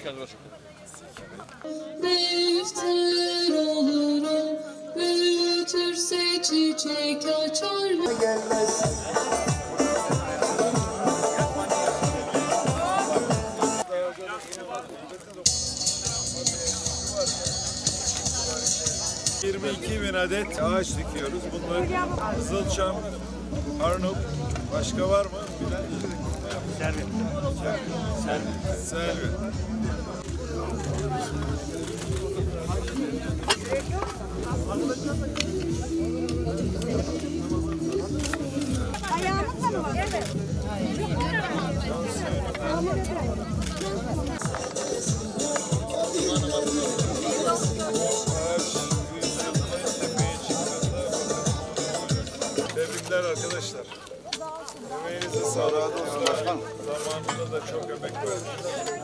geldin başkanım. Defter olurum, büyütürse çiçek açar. Gelmez. ...22.000 adet ağaç dikiyoruz. Bunlar Kızılçam, Arnavut, başka var mı? Selvi. Ayağımızda mı var? Evet. Tebrikler arkadaşlar. Emeğinize sağlık olsun başkan. Zamanında da çok emek verdik.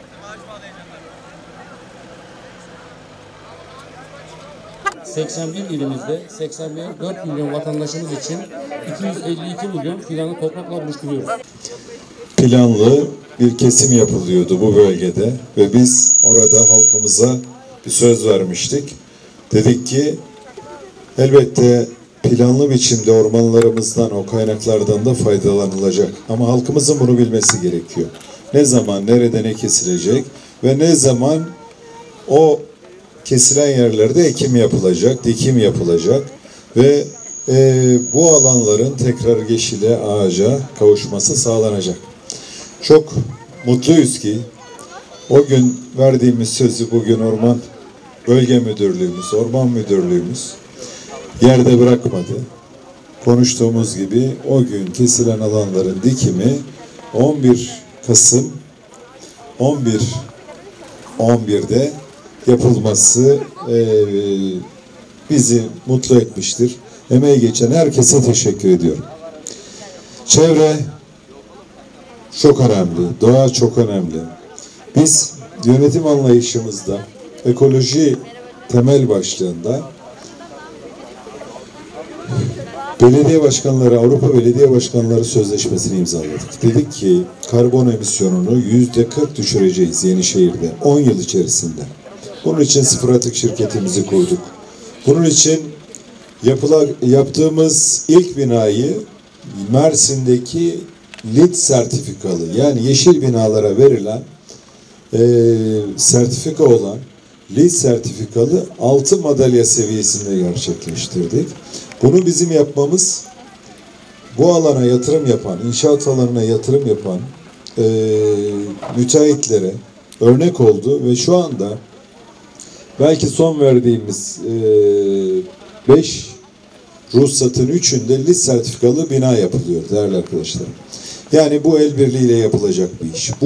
81 ilimizde 84 milyon vatandaşımız için 252 milyon fidanı toprakla buluşturuyoruz. Planlı bir kesim yapılıyordu bu bölgede ve biz orada halkımıza bir söz vermiştik. Dedik ki elbette planlı biçimde ormanlarımızdan, o kaynaklardan da faydalanılacak. Ama halkımızın bunu bilmesi gerekiyor. Ne zaman, nerede ne kesilecek ve ne zaman o kesilen yerlerde ekim yapılacak, dikim yapılacak ve bu alanların tekrar yeşile, ağaca kavuşması sağlanacak. Çok mutluyuz ki o gün verdiğimiz sözü bugün Orman Bölge Müdürlüğümüz, Orman Müdürlüğümüz yerde bırakmadı. Konuştuğumuz gibi o gün kesilen alanların dikimi 11 Kasım 11'de yapılması bizi mutlu etmiştir. Emeği geçen herkese teşekkür ediyorum. Çevre çok önemli, doğa çok önemli. Biz yönetim anlayışımızda ekoloji temel başlığında belediye başkanları, Avrupa Belediye Başkanları Sözleşmesi'ni imzaladık. Dedik ki karbon emisyonunu %40 düşüreceğiz Yenişehir'de 10 yıl içerisinde. Bunun için sıfır atık şirketimizi kurduk. Bunun için yaptığımız ilk binayı Mersin'deki LEED sertifikalı, yani yeşil binalara verilen sertifika olan LEED sertifikalı 6 madalya seviyesinde gerçekleştirdik. Bunu bizim yapmamız, bu alana yatırım yapan, inşaat alanına yatırım yapan müteahhitlere örnek oldu ve şu anda belki son verdiğimiz 5 ruhsatın 3'ünde LEED sertifikalı bina yapılıyor değerli arkadaşlar. Yani bu el birliğiyle yapılacak bir iş.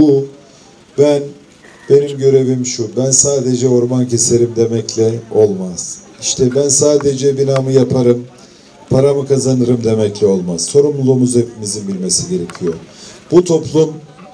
Benim görevim şu, ben sadece orman keserim demekle olmaz. İşte ben sadece binamı yaparım, paramı kazanırım demekle olmaz. Sorumluluğumuzu hepimizin bilmesi gerekiyor. Bu toplum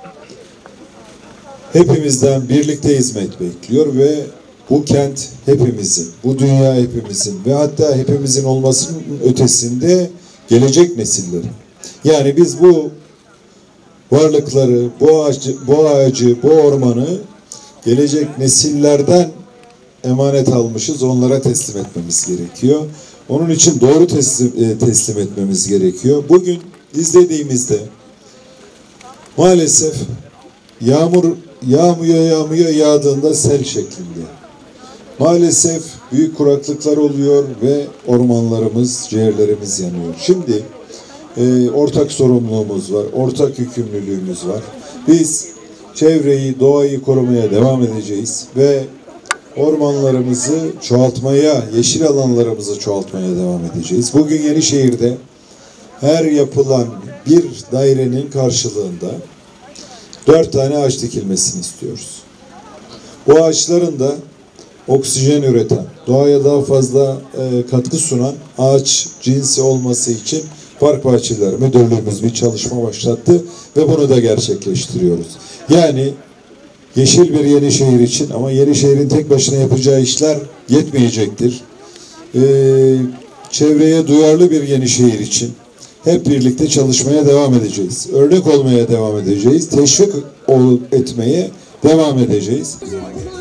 hepimizden birlikte hizmet bekliyor ve bu kent hepimizin, bu dünya hepimizin ve hatta hepimizin olmasının ötesinde gelecek nesillerin. Yani biz bu varlıkları, bu ağacı, bu ormanı gelecek nesillerden emanet almışız, onlara teslim etmemiz gerekiyor. Onun için doğru teslim etmemiz gerekiyor. Bugün izlediğimizde maalesef yağmur yağmıyor, yağdığında sel şeklinde. Maalesef büyük kuraklıklar oluyor ve ormanlarımız, ciğerlerimiz yanıyor. Şimdi ortak sorumluluğumuz var, ortak yükümlülüğümüz var. Biz çevreyi, doğayı korumaya devam edeceğiz ve ormanlarımızı çoğaltmaya, yeşil alanlarımızı çoğaltmaya devam edeceğiz. Bugün Yenişehir'de her yapılan bir dairenin karşılığında 4 tane ağaç dikilmesini istiyoruz. Bu ağaçların da oksijen üreten, doğaya daha fazla katkı sunan ağaç cinsi olması için Park Bahçeleri Müdürlüğümüz bir çalışma başlattı ve bunu da gerçekleştiriyoruz. Yani yeşil bir Yenişehir için, ama Yenişehir'in tek başına yapacağı işler yetmeyecektir. Çevreye duyarlı bir Yenişehir için hep birlikte çalışmaya devam edeceğiz. Örnek olmaya devam edeceğiz. Teşvik etmeye devam edeceğiz.